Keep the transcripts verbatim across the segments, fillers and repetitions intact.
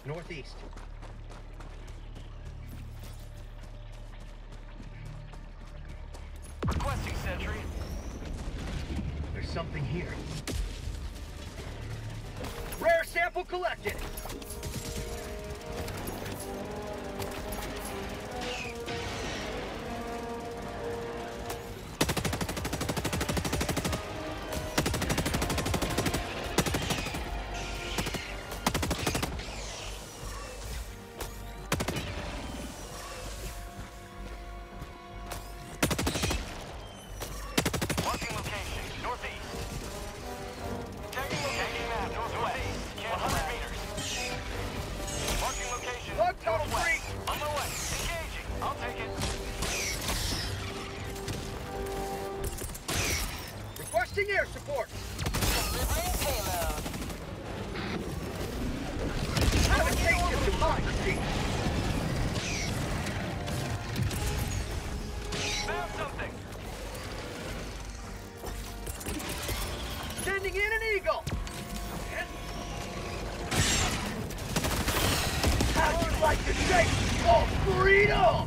northeast. Requesting sentry. There's something here. Rare sample collected! Air support! Delivering payload. Navigation to mine, Steve. Found something! Sending in an eagle! How'd you like to shake? Oh, freedom!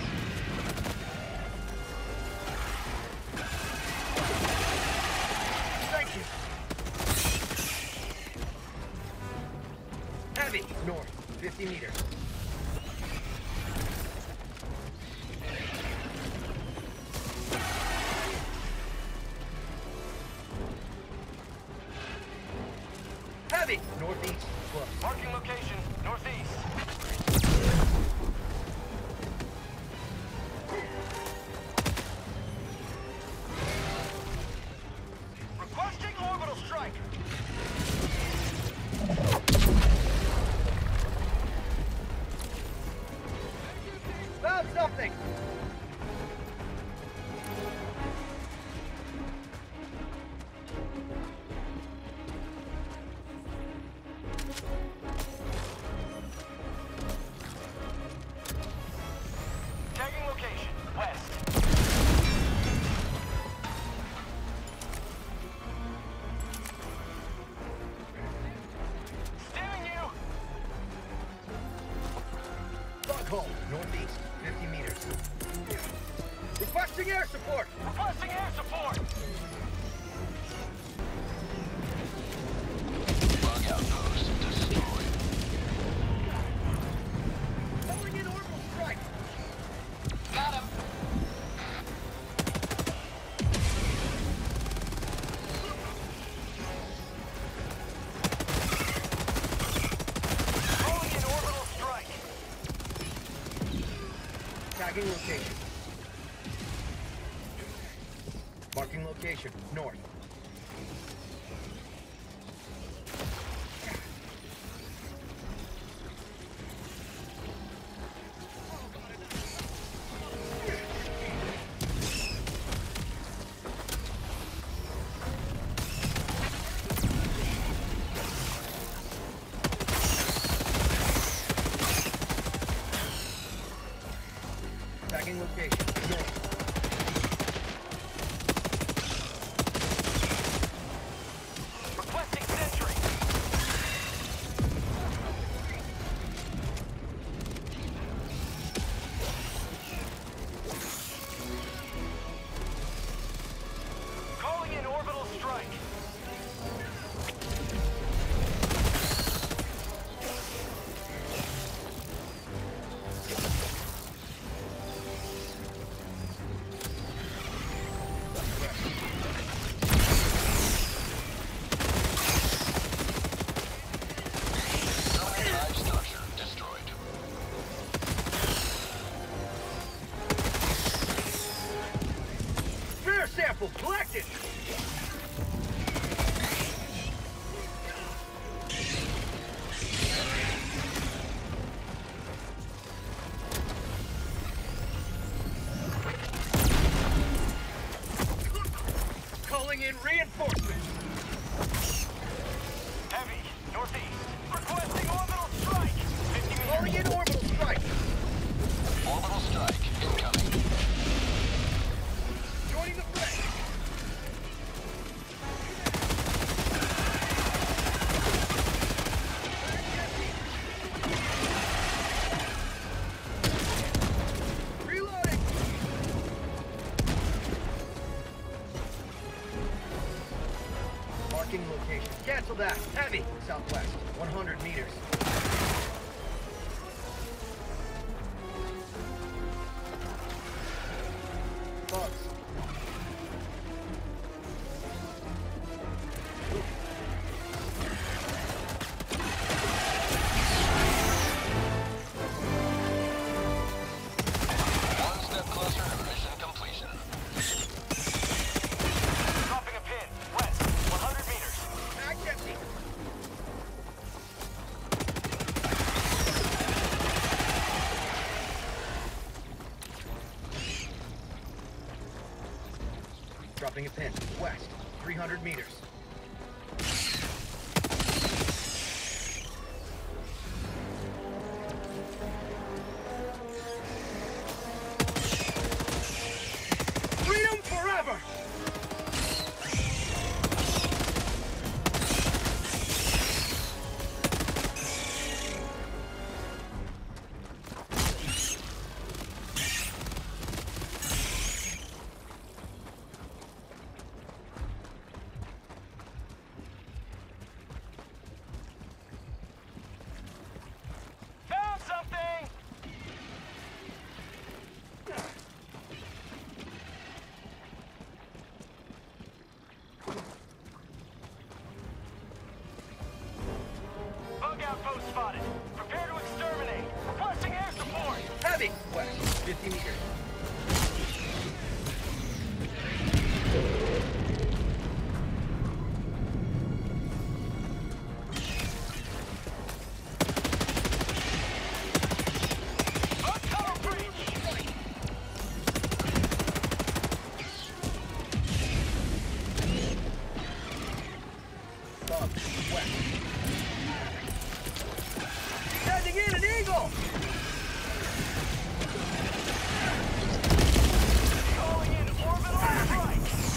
Heavy, north, fifty meters. Heavy, northeast, close. Marking location, northeast. Requesting orbital strike. Found something! Tagging location, west. Steering you! Foghole, northeast, fifty meters. Requesting air support! Requesting air support! Bug outpost destroyed. Calling in orbital strike! Got him. Calling in orbital strike. Tagging location. Marking location, north. Tagging location, north. location. Cancel that. Heavy. Southwest. one hundred meters. Bugs. One step closer to mission completion. Dropping a pin. West. one hundred meters. Mag's empty. Dropping a pin. West. three hundred meters. Freedom forever! Found something! Bug outpost spotted. Prepare to exterminate. Requesting air support. Heavy! West. fifty meters. Bug cover breach. Bugs. West. Sending in an eagle! Calling in orbital strike.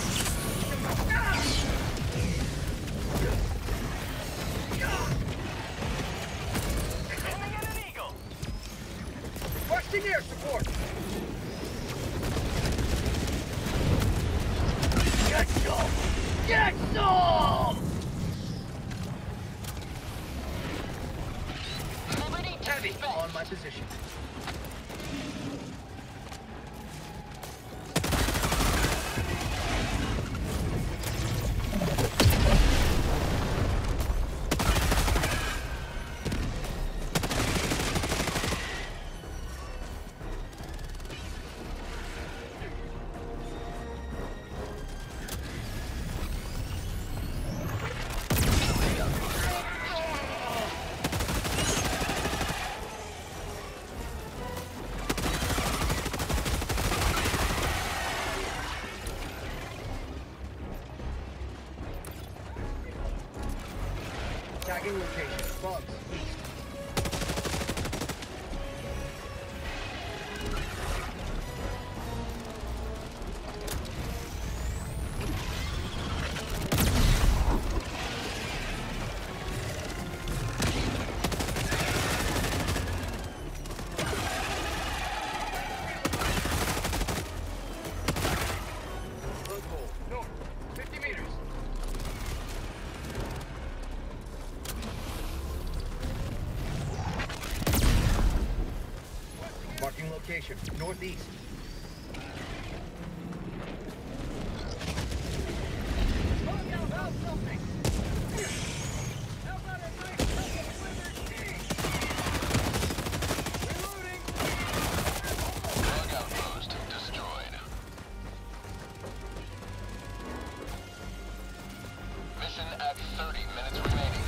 Sending in an eagle. Requesting air support! Get some! Get some! Liberty to Heavy defend. on my position. Tagging location. Bugs. East. Bug hole. North. fifty meters. Marking location. Northeast. Bug out about something. How about a nice double sliver cheese? Reloading. Bug outpost destroyed. Mission at thirty minutes remaining.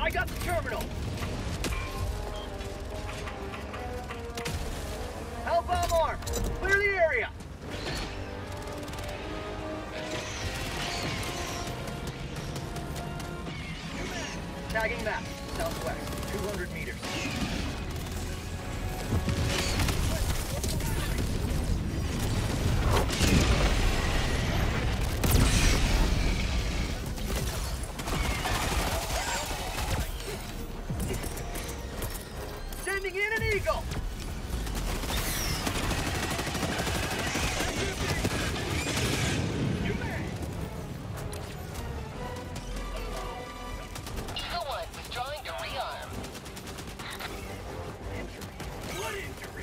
I got the terminal. Hellbomb armed. Clear the area. Tagging map. Southwest. two hundred meters. Sending in an Eagle. Eagle One withdrawing to rearm. Injury. What injury?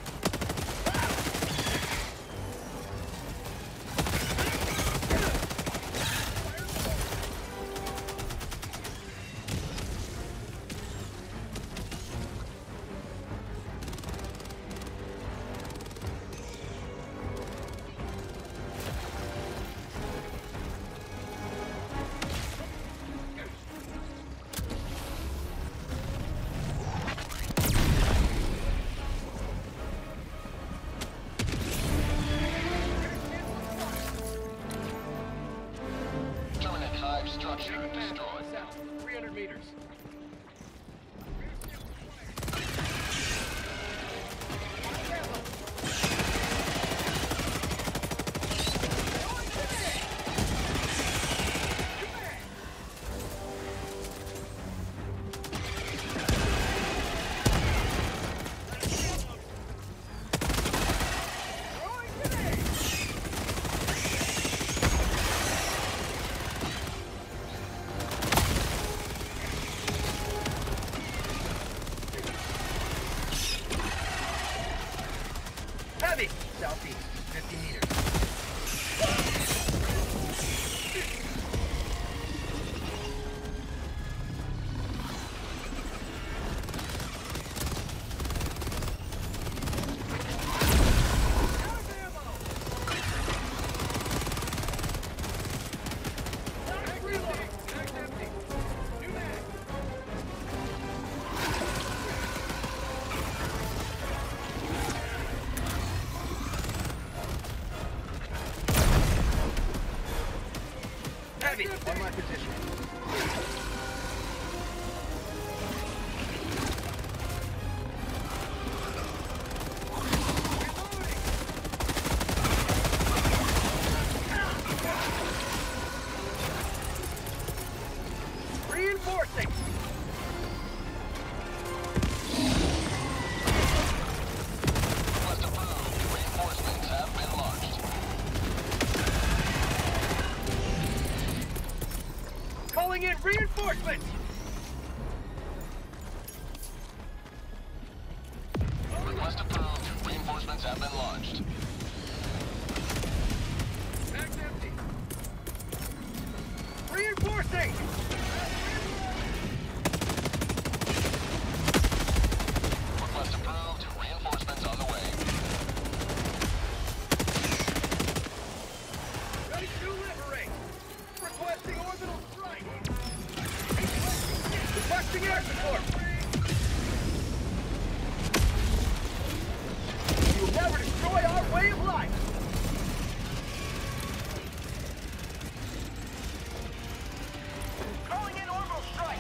Terminate hive structure destroyed. South. three hundred meters. Heavy! Southeast, fifty meters. Reloading! Mag's empty. New mag. Heavy! On my position. Reinforcing! Request approved. Reinforcements have been launched. Calling in reinforcements! Request approved. Reinforcements have been launched. Mag's empty. Reinforcing! Request approved. Reinforcements on the way. Ready to liberate! Requesting orbital strike! Requesting air support! You will never destroy our way of life! Calling in orbital strike.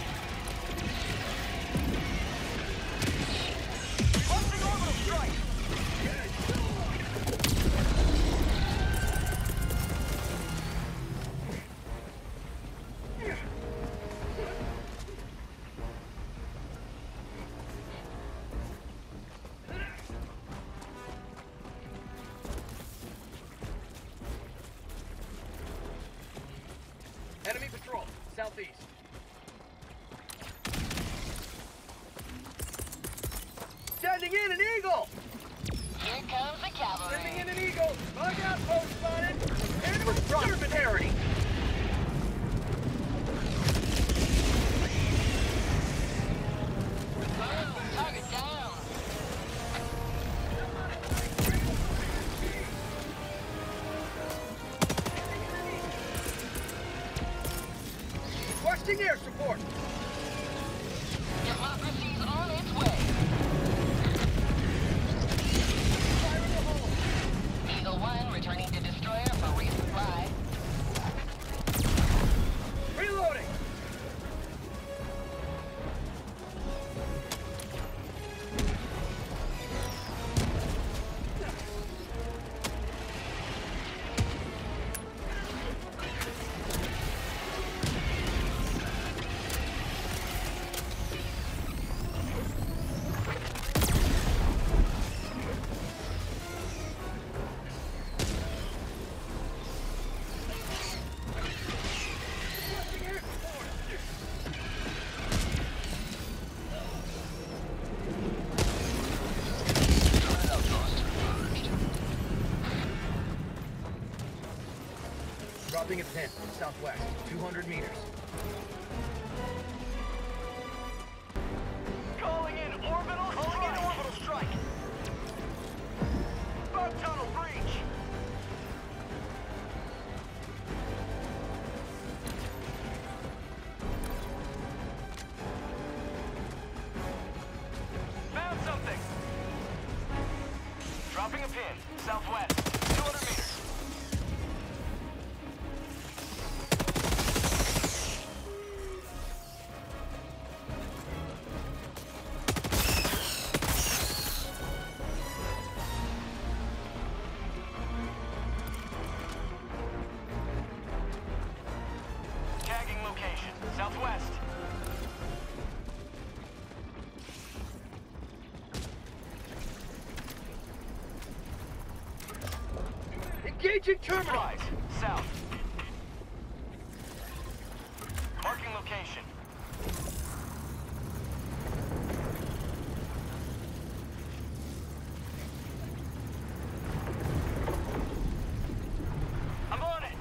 Requesting orbital strike. Enemy patrol, southeast. Sending in an Eagle! Here comes the cavalry. Sending in an Eagle! Bug outpost spotted! And we're exterminating! Boom, target down. Requesting air support! ten, southwest, two hundred meters. Calling in orbital Calling strike. in orbital strike. Bug tunnel breach. Found something. Dropping a pin. Southwest. two hundred meters. Tagging location. Southwest. Engaging terminal! Rise. South. Marking location. I'm on it.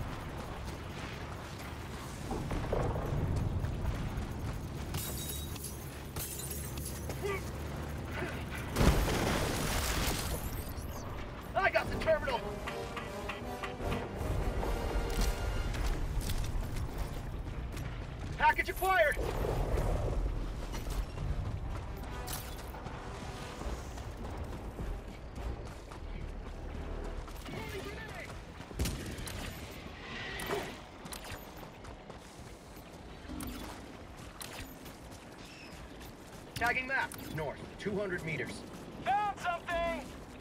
I got the terminal! Package acquired! Tagging map, north, two hundred meters. Found something.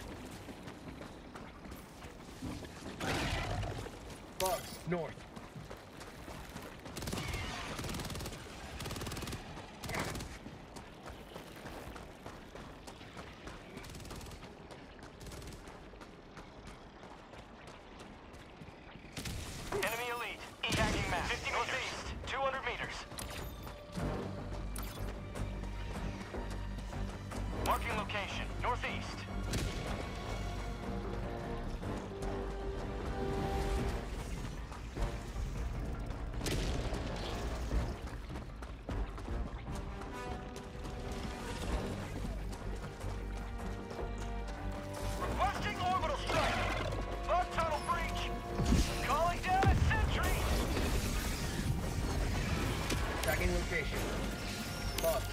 Bugs, north. Enemy elite. Tagging map. fifty northeast. two hundred meters. Marking location. Northeast. Requesting orbital strike. Bug tunnel breach. Calling down a sentry. Tagging location. Bugs.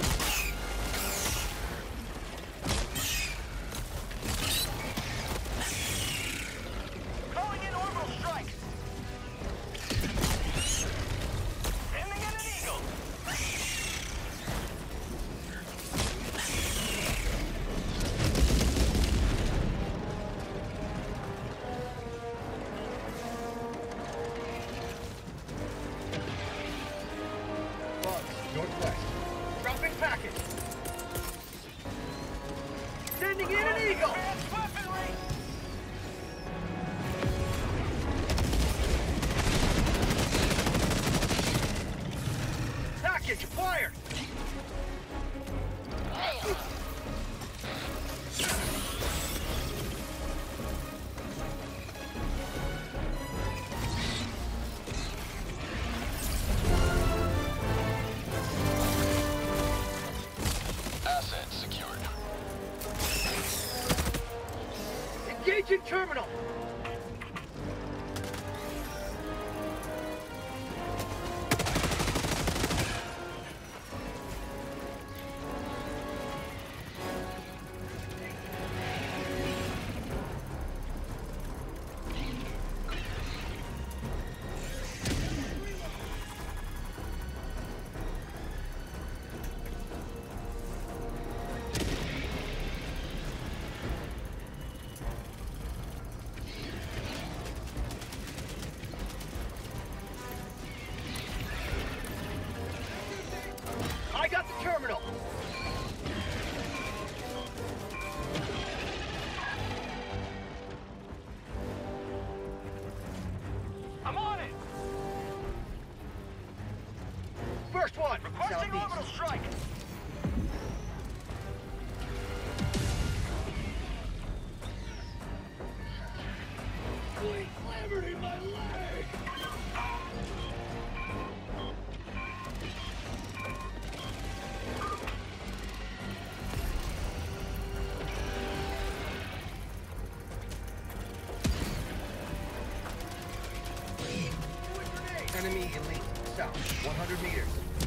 Calling in orbital strike. Sending in an eagle. Bugs, northwest. Dropping package. Sending in an eagle! Advanced weaponry. Package acquired! Assets secured. Engaging terminal! I got the terminal! I'm on it. First one, Requesting orbital southeast. strike. Clambered in my leg! south, one hundred meters.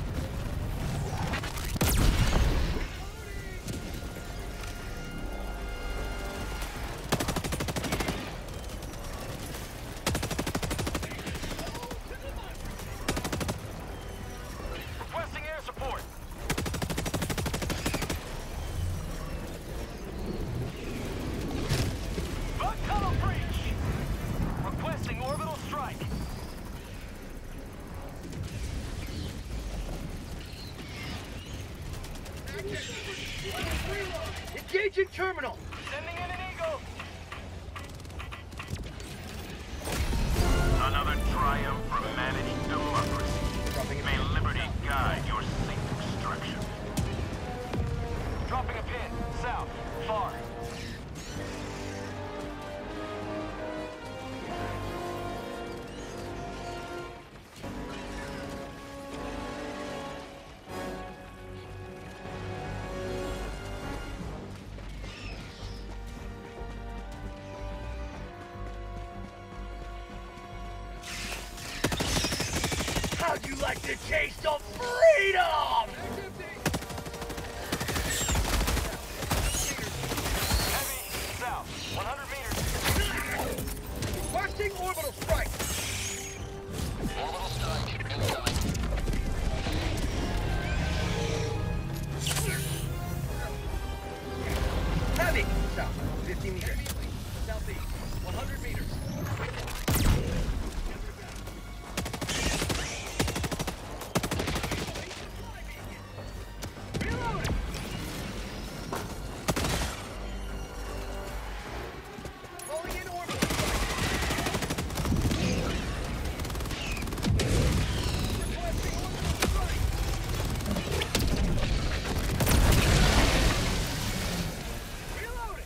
Requesting air support. Bug tunnel breach. Requesting orbital strike. Engaging terminal! Sending in an eagle. Another triumph for managed democracy. Dropping a May liberty guide your safe destruction. Dropping a pin. South. Far. How'd you like the taste of freedom? Heavy. South. one hundred meters. Requesting orbital strike! Orbital strike incoming. Heavy! South, fifty meters. Southeast, one hundred meters. Reloading! Calling in orbital strike! Requesting orbital strike! Reloading!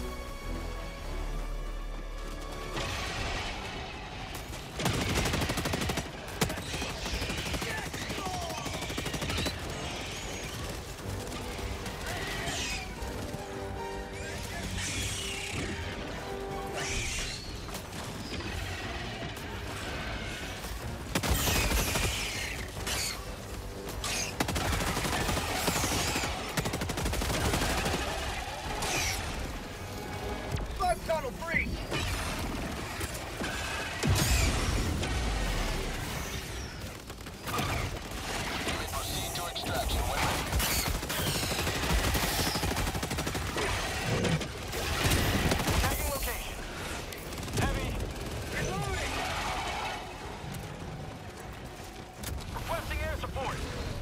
Bug tunnel breach! You may proceed to extraction when ready. Tagging location. Heavy. Reloading! Requesting air support.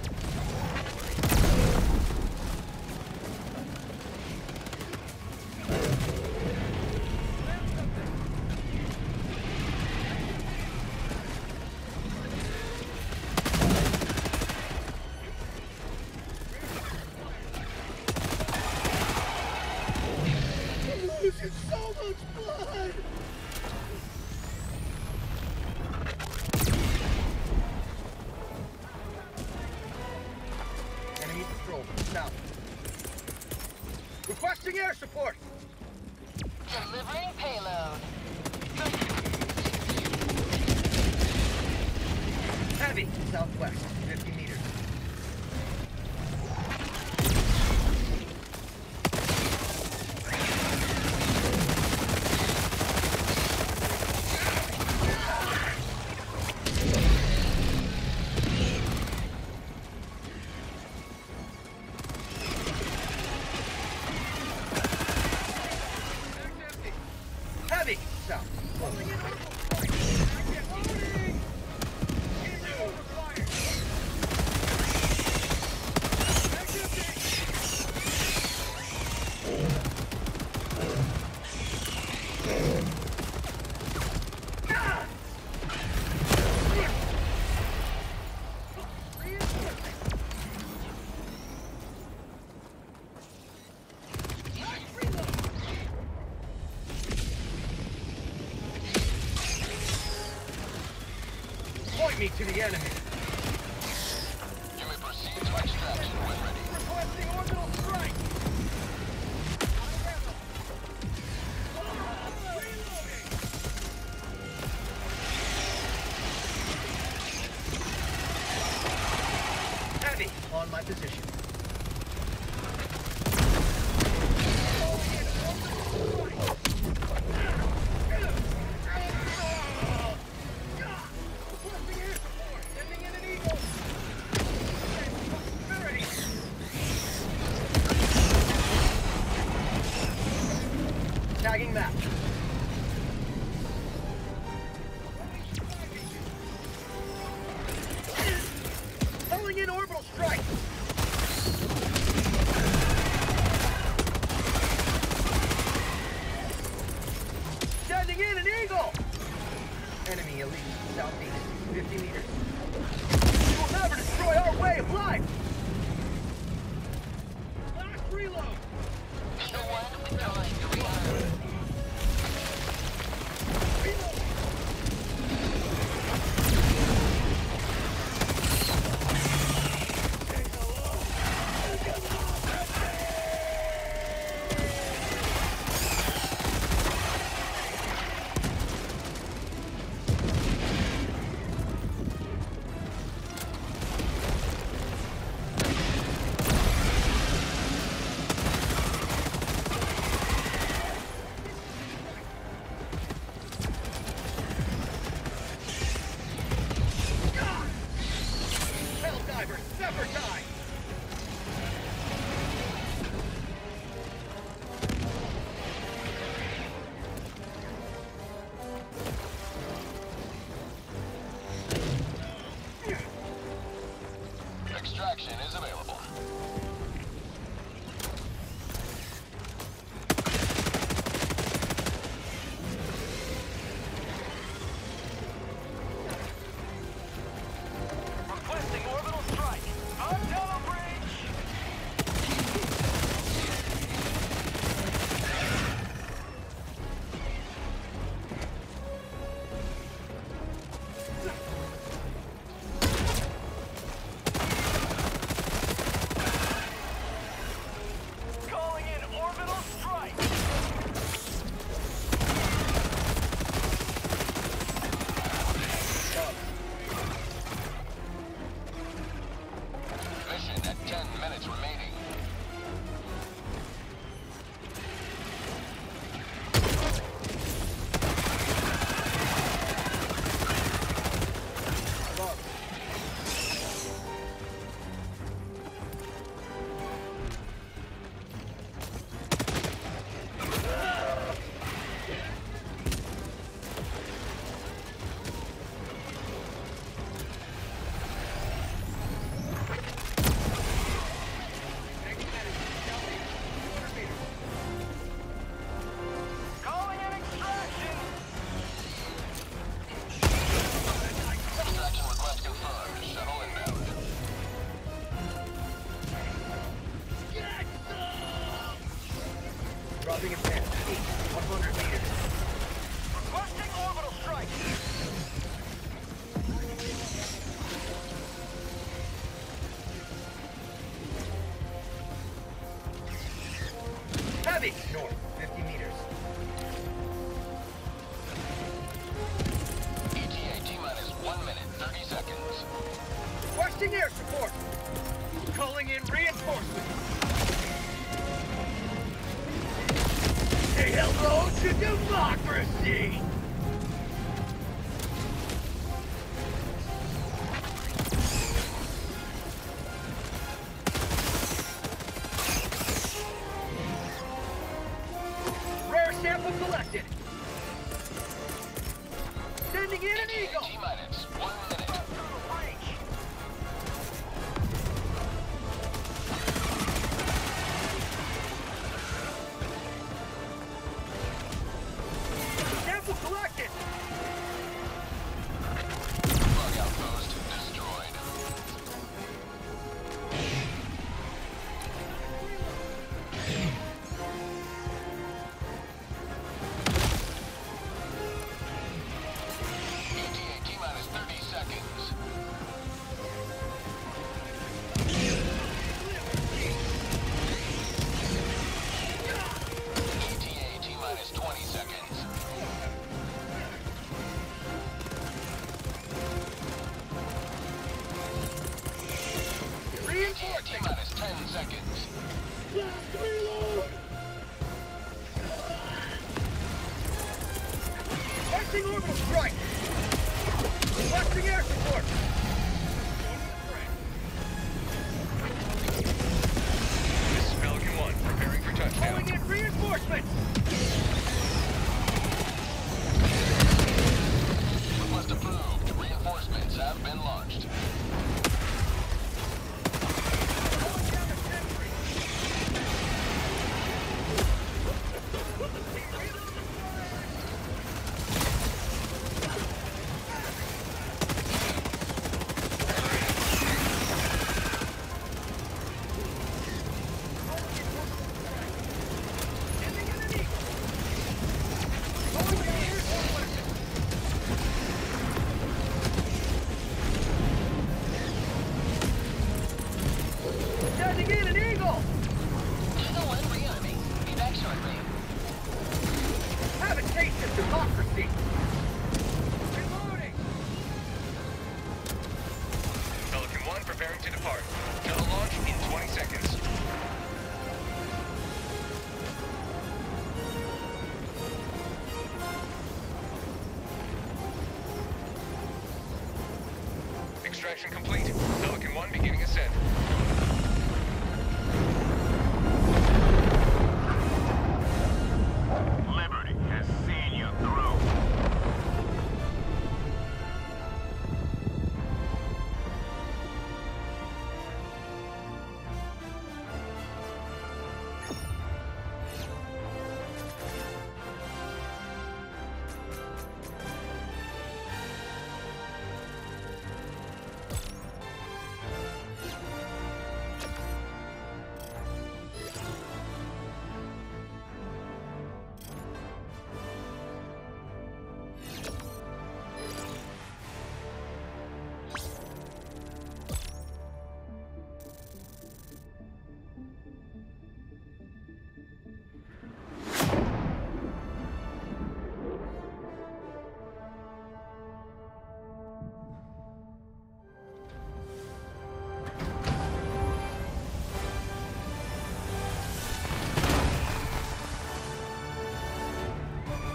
I'm losing so much blood! Enemy patrol, south. Requesting air support! Delivering payload. Heavy, southwest, fifty meters. Heavy, south. Calling in orbital strike. Loading! Intel required. Ah! Point me to the enemy. You may proceed to extraction when ready. Requesting orbital strike. on my position. Tagging map. Calling in orbital strike. Sending in an eagle. Enemy elite southeast, fifty meters. You will never destroy our way of life. Last reload. Eagle one withdrawing to reload. Helldiver, never die. Extraction is available. Requesting orbital strike. On tunnel bridge. Calling in orbital strike. Mission at ten minutes remaining. Calling in extraction. Extraction request confirmed. Shuttle inbound. Dropping a pin. one hundred meters. Requesting orbital strike. Heavy! North, fifty meters. E T A T-minus one minute, thirty seconds. Requesting air support. Calling in reinforcements. Say hello to democracy! Rare sample collected. Sending in an eagle. T-minus one minute. Tunnel breach. Sample collected. Bug outpost destroyed. E T A T-minus ten seconds. Launching orbital strike! Requesting air support! This is Falcon one, preparing for touchdown. Calling in reinforcements! Request approved. Reinforcements have been launched. Calling down a sentry! Sending in an eagle! Calling in reinforcements! Sending in an eagle! Eagle one rearming. Be back shortly. Have a taste of democracy! Reloading! Pelican one preparing to depart. Shuttle launch in twenty seconds. Extraction complete. Pelican one beginning ascent. Liberty has seen you through.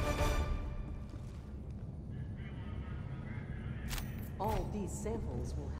All these samples will